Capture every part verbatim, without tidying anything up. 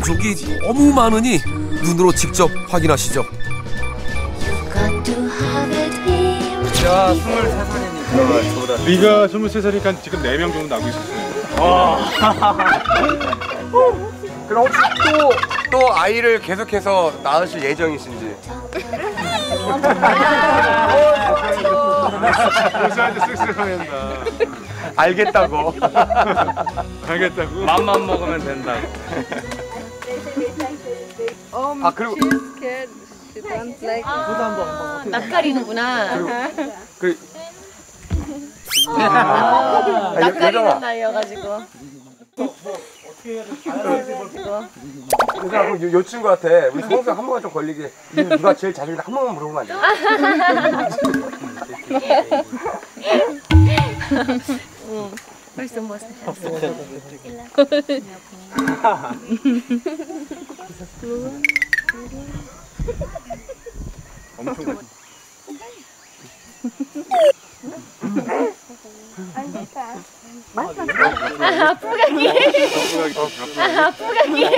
족이 너무 많으니 눈으로 직접 확인하시죠. 제가 스물세 살이니까 네가 스물세 살이니까 지금 네 명 정도 나고 있었어요. 그럼 혹시 또, 또 아이를 계속해서 낳으실 예정이신지? 벌써한테 쓱쓱 한다. 알겠다고. 알겠다고? 맘만 먹으면 된다고. 아 그리고 낯가리는구나. 그 아, 낯가리는 나이여가지고. 그냥 요, 요 친구한테 우리 성수형 한 번만 좀 걸리게 누가 제일 잘생긴다 한 번만 물어보면 안 돼? 응, 벌써 뭐 엄청 아, 뿌가기. 아, 뿌가기.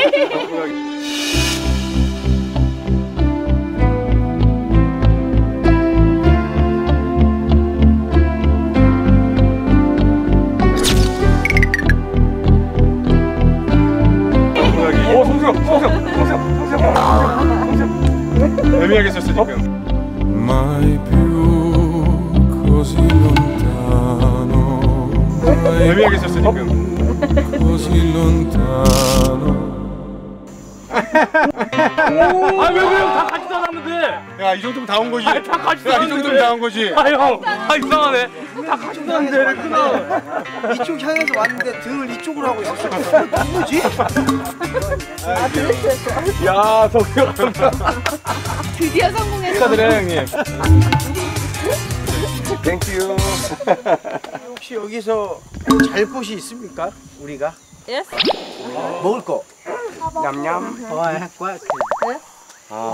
오 성수형 성수형 성수형 성수형 성수형 애매하게 썼어 지금. mai più così lontano, 애매하게 썼어 지금. così lontano. 아 왜 그래요? 다 같이 살았는데. 야 이 정도면 다 온 거지. 아니, 다 같이 야, 이 정도면 다 온 거지. 아 형, 아 이상하네. 다 같이 살았는데 왜 끊어? 이쪽 향해서 왔는데 등을 이쪽으로 하고 있었어. 누구지? 야 성경. 드디어 성공했어. 축하드려요 형님. 땡큐. 혹시 여기서 잘 곳이 있습니까? 우리가? Yes. 먹을 거. 냠냠. 와, 과. 아.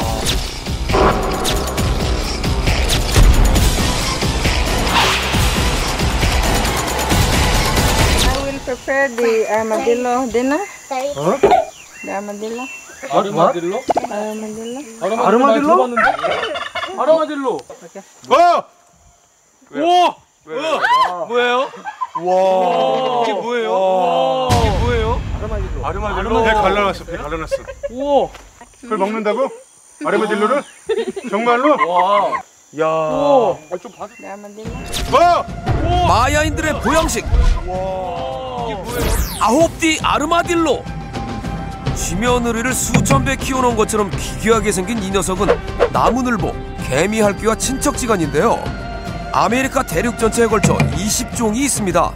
I will prepare the armadillo dinner. 어? The armadillo. 아르마딜로? Armadillo. 아르마딜로? 아르마딜로. 어! 우와! 우와! 뭐예요? 와. 이게 뭐예요? 이게 뭐예요? 아르마딜로. 배 갈라놨어. 배 갈라놨어. 우와! 그걸 먹는다고? 아르마딜로를? 정말로? 와! 야. 우와! 좀 봐도. The armadillo. 어! 마야인들의 보양식 아홉띠 아르마딜로. 쥐며느리를 수천 배 키워놓은 것처럼 기괴하게 생긴 이 녀석은 나무늘보, 개미핥기와 친척지간인데요. 아메리카 대륙 전체에 걸쳐 이십 종이 있습니다.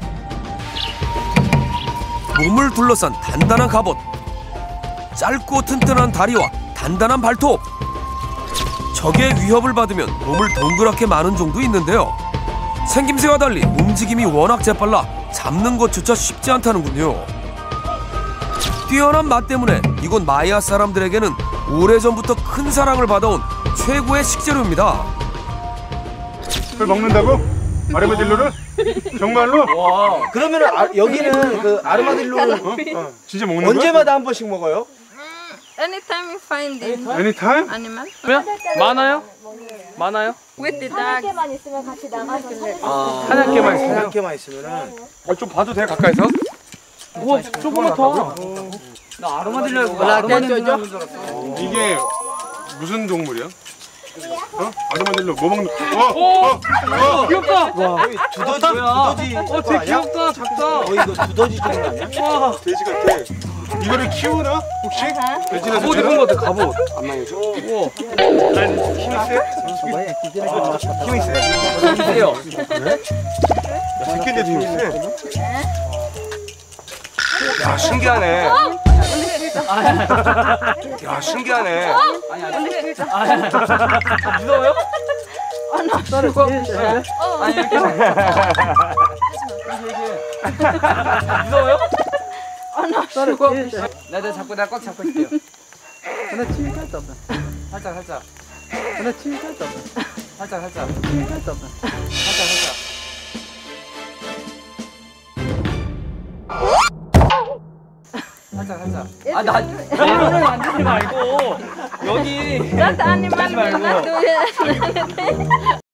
몸을 둘러싼 단단한 갑옷, 짧고 튼튼한 다리와 단단한 발톱. 적의 위협을 받으면 몸을 동그랗게 마는 종도 있는데요. 생김새와 달리 움직임이 워낙 재빨라 잡는 것조차 쉽지 않다는군요. 뛰어난 맛 때문에 이곳 마야 사람들에게는 오래전부터 큰 사랑을 받아온 최고의 식재료입니다. 그걸 먹는다고? 아르마딜로를? 정말로? 와! 그러면 아, 여기는 그 아르마딜로를 어? 어. 진짜 먹는 거야? 언제마다 한 번씩 먹어요? Anytime you find the 애니타임? animal 왜? 많아요? 많아요? with the dog. 개만 있으면 같이 나가서 하얗게만 있어요? 하얗게만 있으면은 어, 좀 봐도 돼 가까이서? 우와 조그맣다. 나 아르마딜로 몰라, 아르마딜로 이게 무슨 동물이야? 어? 아르마딜로 뭐 먹는? 어! 오! 어! 어! 귀엽다. 거의 두더지, 두더지. 어 되게 귀엽다. 작다. 거의 이거 두더지 정도 아니야? 와. 돼지 같아. 이거를 키우나? 혹시? 돼지나 갑옷 입은 거 같아. 갑옷. 안 나오죠? 우와. 힘이 세? 힘이 세요. 새끼인데도 힘이 세. 야 신기하네. 야 신기하네. 무서워요? 아니 이렇게 무서워요? 내가 잡고 내가 꽉 잡고 있게요. 하나 치면 살짝 없다. 살짝 살짝 하나 치면 살짝 없다. 살짝 살짝 치면 살짝 없다. 살짝 살짝. 살짝 살짝 살짝. 아나 손을 만지지 말고 여기. That animal will 말고. not do anything.